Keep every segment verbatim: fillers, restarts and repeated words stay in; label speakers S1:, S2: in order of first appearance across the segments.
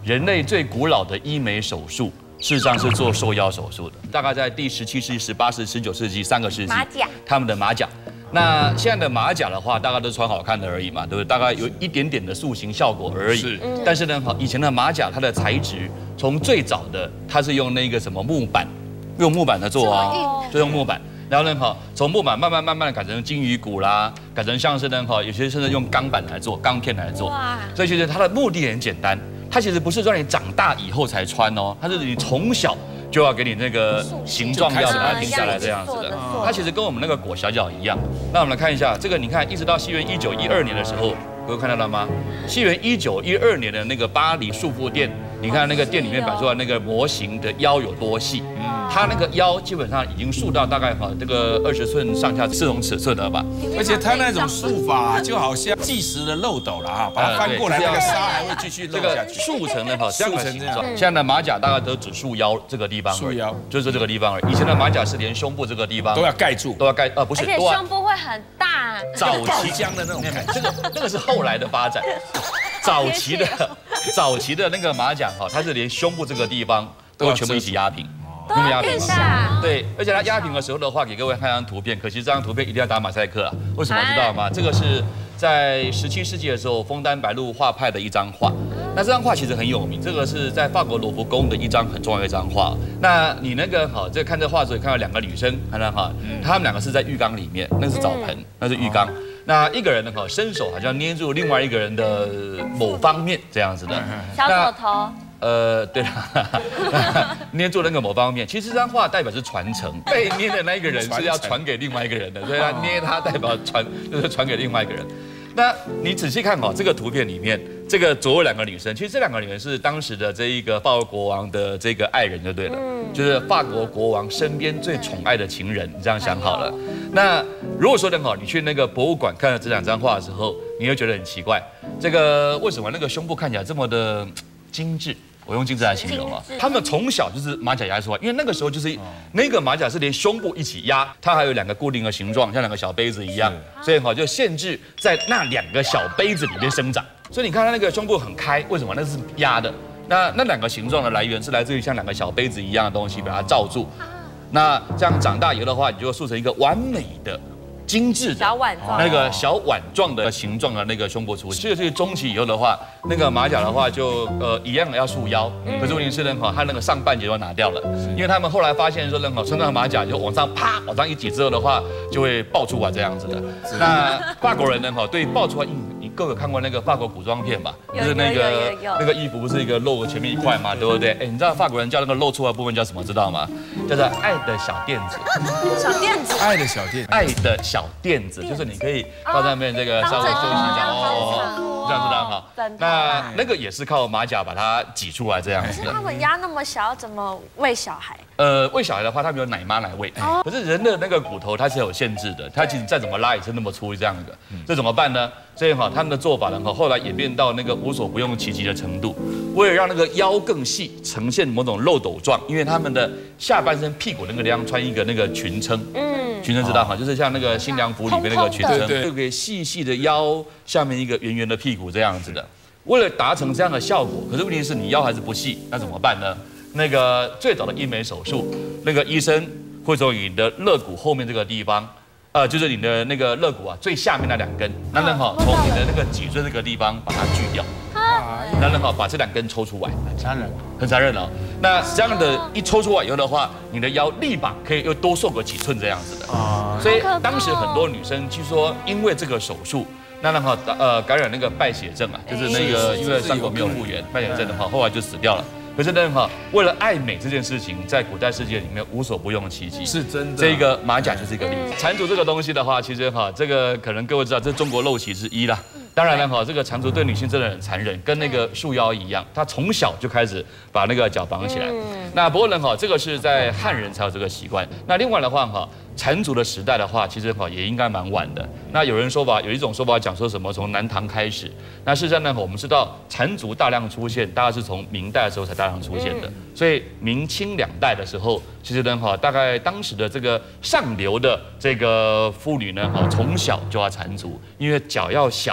S1: 人类最古老的医美手术，事实上是做瘦腰手术的，大概在第十七世纪、十八世纪、十九世纪三个世纪。
S2: 马甲，
S1: 他们的马甲。那现在的马甲的话，大概都穿好看的而已嘛，对不对？大概有一点点的塑形效果而已。
S3: 是。
S1: 但是呢，以前的马甲它的材质，从最早的它是用那个什么木板，用木板来做啊，就用木板。 然后呢，哈，从木板慢慢慢慢的改成金鱼骨啦，改成像是呢，哈，有些甚至用钢板来做，钢片来做。哇！所以其实它的目的很简单，它其实不是让你长大以后才穿哦，它是你从小就要给你那个形状要把它定下来这样子的。它其实跟我们那个裹小脚一样。那我们来看一下这个，你看一直到西元一九一二年的时候，各位看到了吗？西元一九一二年的那个巴黎束缚店。 你看那个店里面摆出来那个模型的腰有多细，它那个腰基本上已经束到大概哈这个二十寸上下这种尺寸的吧，
S3: 而且它那种束法就好像计时的漏斗了哈，把它翻过来，那个纱还会继续漏下去。
S1: 束成的哈这样的形状，现在的马甲大概都只束腰这个地方，
S3: 束腰
S1: 就是这个地方而已。以前的马甲是连胸部这个地方
S3: 都要盖住，
S1: 都要盖呃不是，
S2: 而且胸部会很大，
S1: 早期
S3: 浆的那种感觉，
S1: 这个这个是后来的发展。 早期的早期的那个马甲哈，它是连胸部这个地方都会全部一起压平，
S2: 全部压平。
S1: 对，而且它压平的时候的话，给各位看一张图片。可惜这张图片一定要打马赛克啊！为什么知道吗？这个是在十七世纪的时候，枫丹白露画派的一张画。那这张画其实很有名，这个是在法国罗浮宫的一张很重要的一张画。那你那个好，这看这画的时候看到两个女生，看到哈，她们两个是在浴缸里面，那是澡盆，那是浴缸。 那一个人呢，哈，伸手好像捏住另外一个人的某方面这样子的，
S2: 小手头。
S1: 呃，对了，捏住那个某方面。其实这张画代表是传承，被捏的那一个人是要传给另外一个人的，所以他捏他代表传，就是传给另外一个人。那你仔细看哦，这个图片里面，这个左右两个女生，其实这两个女人是当时的这一个法国国王的这个爱人就对了，就是法国国王身边最宠爱的情人，你这样想好了。那如果说的好，你去那个博物馆看了这两张画的时候，你会觉得很奇怪，这个为什么那个胸部看起来这么的精致？ 我用精致来形容啊，他们从小就是马甲压出来，因为那个时候就是那个马甲是连胸部一起压，它还有两个固定的形状，像两个小杯子一样，所以哈就限制在那两个小杯子里面生长。所以你看它那个胸部很开，为什么？那是压的。那那两个形状的来源是来自于像两个小杯子一样的东西把它罩住。那这样长大以后的话，你就会塑成一个完美的。 精致的
S2: 小碗状，
S1: 那个小碗状的形状的那个胸部出现。这个是中期以后的话，那个马甲的话就呃一样要束腰，可是问题是呢，哈，它那个上半截都拿掉了，因为他们后来发现说，呢，哈，身上的马甲就往上啪往上一挤之后的话，就会爆出来这样子的。那法国人呢，哈，对爆出来，你各位看过那个法国古装片吧？就是那个那个衣服不是一个露前面一块嘛，对不对？哎，你知道法国人叫那个露出来的部分叫什么？知道吗？叫做爱的小垫子。
S2: 小垫子。
S3: 爱的小垫子。
S1: 爱的小。 小垫子就是你可以放在那边这个稍微休息一下哦，这样子的哈。那那个也是靠马甲把它挤出来这样子的。
S2: 他们压那么小，怎么喂小孩？
S1: 呃，喂小孩的话，他们有奶妈来喂。可是人的那个骨头它是有限制的，它其实再怎么拉也是那么粗这样的。这怎么办呢？所以哈，他们的做法呢，后来演变到那个无所不用其极的程度。为了让那个腰更细，呈现某种漏斗状，因为他们的下半身屁股那个地方穿一个那个裙撑。嗯。 裙撑知道吗？就是像那个新娘服里面那个裙撑，就给细细的腰下面一个圆圆的屁股这样子的。为了达成这样的效果，可是问题是你腰还是不细，那怎么办呢？那个最早的医美手术，那个医生会从你的肋骨后面这个地方，呃，就是你的那个肋骨啊最下面那两根，那正好从你的那个脊椎这个地方把它锯掉。 那正好把这两根抽出来，
S3: 很残忍，
S1: 很残忍哦。那这样的一抽出来以后的话，你的腰立马可以又多瘦个几寸这样子的啊。所以当时很多女生据说因为这个手术，那正好呃感染那个败血症啊，就是那个因为伤口没有复原，败血症的话后来就死掉了。 可是呢，哈，为了爱美这件事情，在古代世界里面无所不用其极，
S3: 是真的。
S1: 这个马甲就是一个例子。缠足这个东西的话，其实哈，这个可能各位知道，这是中国陋习之一啦。当然了哈，这个缠足对女性真的很残忍，跟那个束腰一样，她从小就开始把那个脚绑起来。那不过呢，哈，这个是在汉人才有这个习惯。那另外的话，哈。 缠足的时代的话，其实哈也应该蛮晚的。那有人说法，有一种说法讲说什么从南唐开始。那事实上呢，我们知道缠足大量出现，大概是从明代的时候才大量出现的。所以明清两代的时候，其实呢哈，大概当时的这个上流的这个妇女呢哈，从小就要缠足，因为脚要小。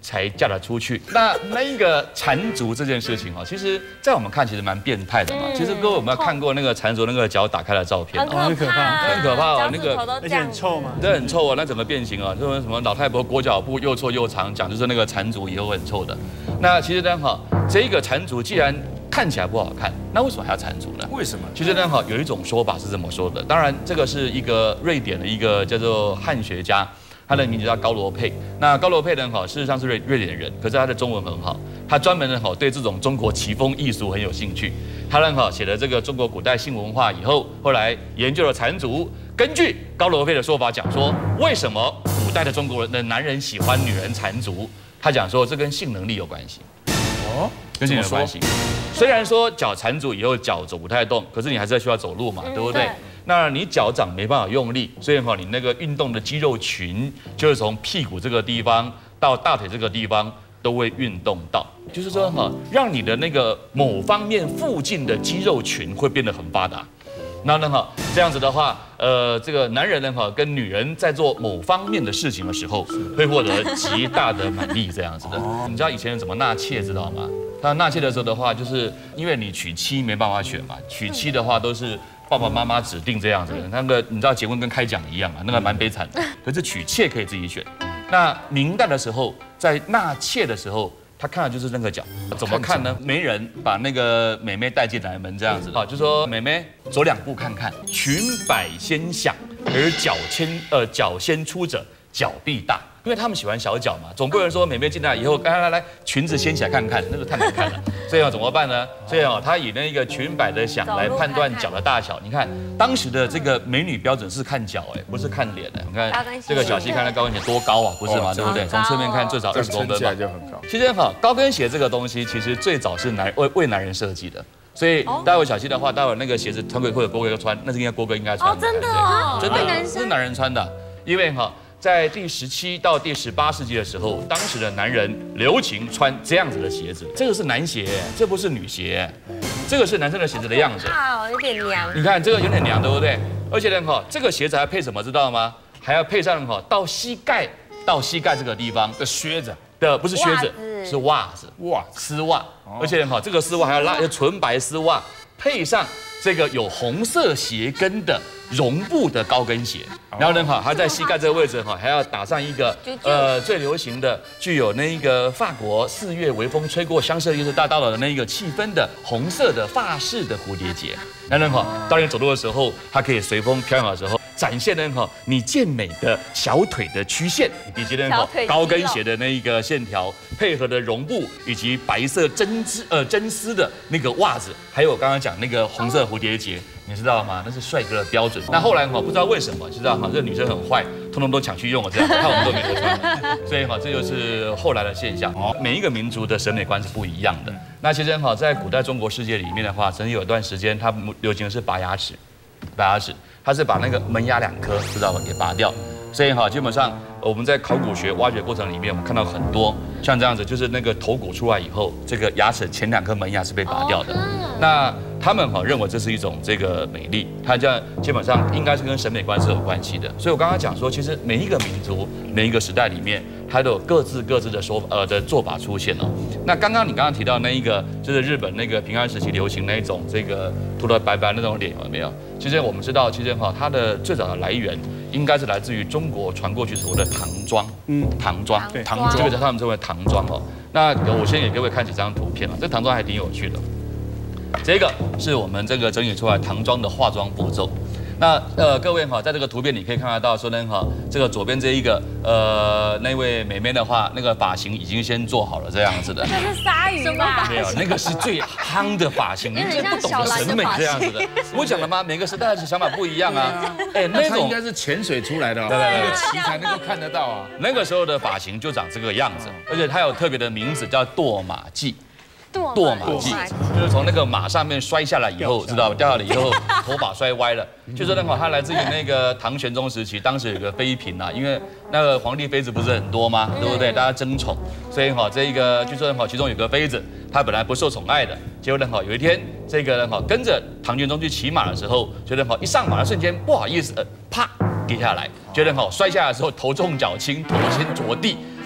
S1: 才嫁得出去。那那一个缠足这件事情哦，其实在我们看其实蛮变态的嘛。其实各位有没有看过那个缠足那个脚打开的照片？
S2: 很可怕，
S1: 很可怕哦，那个
S2: 而且很
S4: 臭吗？
S1: 这很臭啊，那整个变形啊，就是什么老太婆裹脚布又臭又长，讲就是那个缠足以后很臭的。那其实呢哈，这一个缠足既然看起来不好看，那为什么还要缠足呢？
S3: 为什么？
S1: 其实呢哈，有一种说法是这么说的，当然这个是一个瑞典的一个叫做汉学家。他的名字叫高罗佩。那高罗佩呢，哈，事实上是瑞瑞典人，可是他的中文很好，他专门呢，哈，对这种中国奇风异俗很有兴趣。他呢，哈，写了这个中国古代性文化以后，后来研究了缠足。根据高罗佩的说法讲说，为什么古代的中国人的男人喜欢女人缠足？他讲说这跟性能力有关系。哦，跟性有关系。虽然说脚缠足以后脚走不太动，可是你还是需要走路嘛，对不对？那你脚掌没办法用力，所以哈，你那个运动的肌肉群就是从屁股这个地方到大腿这个地方都会运动到，就是说哈，让你的那个某方面附近的肌肉群会变得很发达。那呢哈，这样子的话，呃，这个男人呢哈，跟女人在做某方面的事情的时候，会获得极大的满意，这样子的。你知道以前人怎么纳妾知道吗？他纳妾的时候的话，就是因为你娶妻没办法选嘛，娶妻的话都是爸爸妈妈指定这样子的。那个你知道结婚跟开奖一样嘛，那个蛮悲惨的。可是娶妾可以自己选。那明代的时候，在纳妾的时候，他看的就是那个脚，怎么看呢？媒人把那个妹妹带进来门这样子，好，就说妹妹走两步看看，裙摆先响，而脚先呃脚先出者，脚必大。因为他们喜欢小脚嘛，总不能说妹妹进来以后，来来来，裙子掀起来看看，那个太难看了。所以要怎么办呢？所以哦，他以那个裙摆的响来判断脚的大小。你看当时的这个美女标准是看脚，哎，不是看脸的。你看这个小溪看那高跟鞋多高啊，不是嘛？对不对？从侧面看最少二十公分吧。
S3: 就很高。
S1: 其实哈，高跟鞋这个东西其实最早是男为为男人设计的。所以待会小溪的话，待会那个鞋子穿给或者郭哥穿，那是应该郭哥应该穿的。
S2: 哦，真的哦，
S1: 真的是男人穿的，因为哈。在第十七到第十八世纪的时候，当时的男人流行穿这样子的鞋子，这个是男鞋，这不是女鞋，这个是男生的鞋子的样子。
S2: 啊，有点娘。
S1: 你看这个有点娘，对不对？而且呢，哈，这个鞋子还配什么，知道吗？还要配上哈到膝盖到膝盖这个地方
S3: 的靴子
S1: 的，不是靴子，是袜子，
S3: 袜
S1: 丝袜。而且哈，这个丝袜还要拉纯白丝袜，配上这个有红色鞋跟的绒布的高跟鞋，然后呢哈，它在膝盖这个位置哈，还要打上一个呃最流行的具有那一个法国四月微风吹过香榭丽舍大道的那一个气氛的红色的法式的蝴蝶结，然后呢哈，当你走路的时候，它可以随风飘扬的时候，展现呢哈你健美的小腿的曲线，以及呢哈高跟鞋的那一个线条，配合的绒布以及白色针织呃真丝的那个袜子，还有我刚刚讲那个红色蝴蝶结。你知道吗？那是帅哥的标准。那后来哈，不知道为什么，知道哈，这个女生很坏，通通都抢去用了这样，看我们都没得穿。所以哈，这就是后来的现象。每一个民族的审美观是不一样的。那其实哈，在古代中国世界里面的话，曾经有一段时间，它流行的是拔牙齿，拔牙齿，它是把那个门牙两颗，知道吧，给拔掉。所以哈，基本上我们在考古学挖掘过程里面，我们看到很多像这样子，就是那个头骨出来以后，这个牙齿前两颗门牙是被拔掉的。那他们哈认为这是一种这个美丽，它这样基本上应该是跟审美观是有关系的。所以我刚刚讲说，其实每一个民族、每一个时代里面，它都有各自各自的说呃的做法出现哦。那刚刚你刚刚提到那一个，就是日本那个平安时期流行那一种这个涂得白白那种脸有没有？其实我们知道，其实哈它的最早的来源应该是来自于中国传过去所谓的唐装，嗯，唐装，
S2: 对，
S1: 唐装，这个叫他们称为唐装哦。那我先给各位看几张图片啊，这唐装还挺有趣的。这个是我们这个整理出来唐装的化妆步骤。那呃，各位哈，在这个图片你可以看得到说呢哈，这个左边这一个呃那位美眉的话，那个发型已经先做好了这样子的。
S2: 这是鲨鱼吧？
S1: 没有，那个是最夯的发型，你这不懂得审美这样子的。我讲了吗？每个时代的想法不一样啊。哎，那种
S3: 应该是潜水出来的，对对，那个鳍才能够看得到啊。
S1: 那个时候的发型就长这个样子，而且它有特别的名字叫堕马髻。堕马髻就是从那个马上面摔下来以后，知道吧？掉下来以后，头发摔歪了。就是那个它来自于那个唐玄宗时期，当时有个妃嫔啊，因为那个皇帝妃子不是很多吗？对不对？大家争宠，所以哈，这一个据说哈，其中有个妃子，她本来不受宠爱的，结果呢哈，有一天这个人哈跟着唐玄宗去骑马的时候，觉得哈一上马的瞬间不好意思，啪跌下来，觉得哈摔下来的时候头重脚轻，头先着地。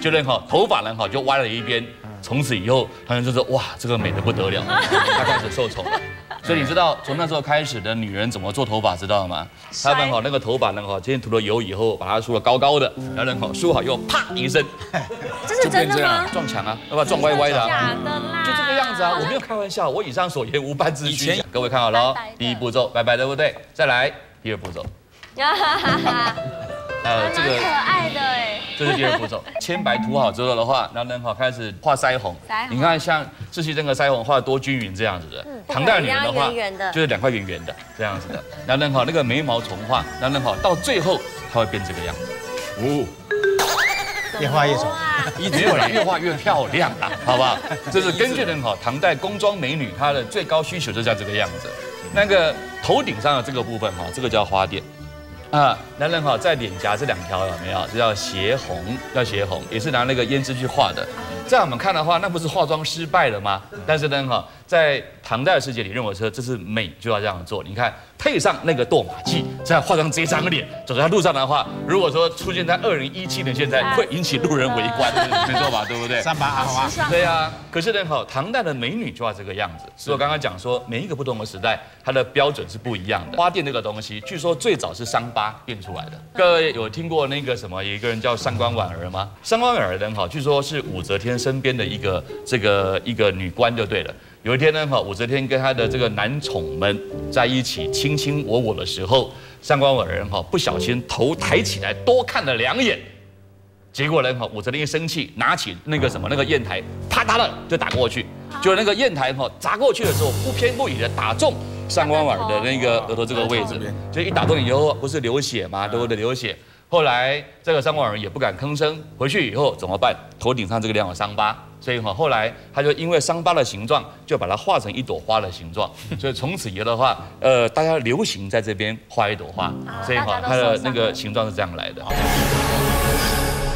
S1: 觉得哈头发呢哈就歪了一边，从此以后他们就说哇这个美得不得了，他开始受宠了。所以你知道从那时候开始的女人怎么做头发知道吗？他们哈那个头发呢哈，今天涂了油以后把它梳得高高的，然后呢哈梳好以后啪一声，
S2: 这是真的吗？
S1: 撞墙啊，要不然撞歪歪的。
S2: 假的啦，
S1: 就这个样子啊，我没有开玩笑，我以上所言无半字虚假。各位看好了哦，第一步骤拜拜对不对？再来第二步骤。呃，这个
S2: 可爱的哎，
S1: 这是第二步骤。铅白涂好之后的话，然后呢，好开始画腮红。
S2: 腮红，
S1: 你看像志熹这个腮红画的多均匀这样子的。唐代女人的话，就是两块圆圆的这样子的。然后呢，好那个眉毛重画，然后呢，好到最后它会变这个样子。哦，
S4: 越画越丑，
S1: 没有了，越画越漂亮啦，好不好？这是根据人好唐代宫装美女她的最高需求就像这个样子。那个头顶上的这个部分哈，这个叫花钿。啊，男人哈在脸颊这两条有没有？这叫斜红，叫斜红，也是拿那个胭脂去画的。在我们看的话，那不是化妆失败了吗？但是呢哈，在唐代的世界里认为说这是美就要这样做。你看配上那个堕马髻，这样化妆这张脸，走在路上的话，如果说出现在二零一七年现在，会引起路人围观，没错吧？对不对？
S4: 三八阿花，
S1: 对啊。可是呢哈，唐代的美女就要这个样子。所以我刚刚讲说，每一个不同的时代，它的标准是不一样的。花钿这个东西，据说最早是伤疤变出来的。各位有听过那个什么，有一个人叫上官婉儿吗？上官婉儿呢哈，据说是武则天身边的一个这个一个女官就对了。有一天呢哈，武则天跟她的这个男宠们在一起卿卿我我的时候，上官婉儿哈不小心头抬起来多看了两眼。结果呢，哈，武则天一生气，拿起那个什么那个砚台，啪嗒了就打过去。就那个砚台哈砸过去的时候，不偏不倚的打中上官婉儿的那个额头这个位置，就一打中以后不是流血吗？对不对？流血。后来这个上官婉儿也不敢吭声，回去以后怎么办？头顶上这个两有伤疤，所以哈后来他就因为伤疤的形状，就把它画成一朵花的形状。所以从此以后的话，呃，大家流行在这边画一朵花，所以哈它的那个形状是这样来的。